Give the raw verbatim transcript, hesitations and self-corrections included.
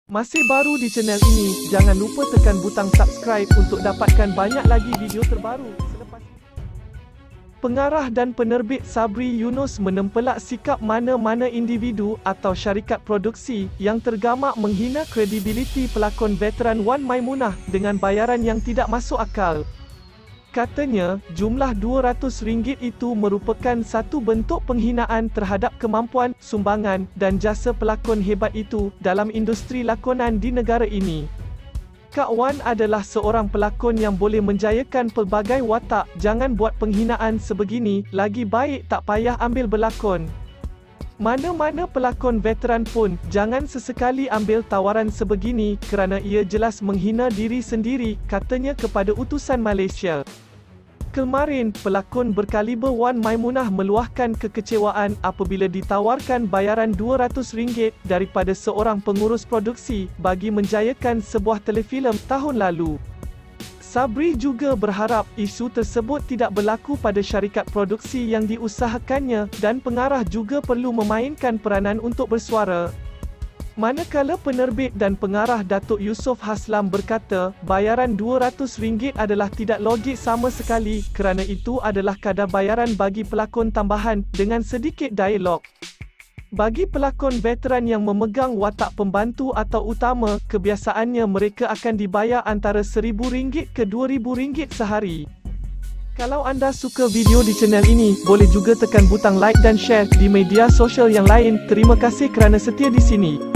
Masih baru di channel ini, jangan lupa tekan butang subscribe untuk dapatkan banyak lagi video terbaru. Selepas Pengarah dan penerbit Sabri Yunus menempelak sikap mana-mana individu atau syarikat produksi yang tergamak menghina kredibiliti pelakon veteran Wan Maimunah dengan bayaran yang tidak masuk akal. Katanya, jumlah dua ratus ringgit itu merupakan satu bentuk penghinaan terhadap kemampuan, sumbangan, dan jasa pelakon hebat itu dalam industri lakonan di negara ini. Kak Wan adalah seorang pelakon yang boleh menjayakan pelbagai watak. Jangan buat penghinaan sebegini, lagi baik tak payah ambil berlakon. Mana-mana pelakon veteran pun, jangan sesekali ambil tawaran sebegini kerana ia jelas menghina diri sendiri, katanya kepada utusan Malaysia. Kemarin, pelakon berkaliber Wan Maimunah meluahkan kekecewaan apabila ditawarkan bayaran dua ratus ringgit daripada seorang pengurus produksi bagi menjayakan sebuah telefilm tahun lalu. Sabri juga berharap isu tersebut tidak berlaku pada syarikat produksi yang diusahakannya dan pengarah juga perlu memainkan peranan untuk bersuara. Manakala penerbit dan pengarah Datuk Yusof Haslam berkata, bayaran dua ratus ringgit adalah tidak logik sama sekali kerana itu adalah kadar bayaran bagi pelakon tambahan dengan sedikit dialog. Bagi pelakon veteran yang memegang watak pembantu atau utama, kebiasaannya mereka akan dibayar antara seribu ringgit ke dua ribu ringgit sehari. Kalau anda suka video di channel ini, boleh juga tekan butang like dan share di media sosial yang lain. Terima kasih kerana setia di sini.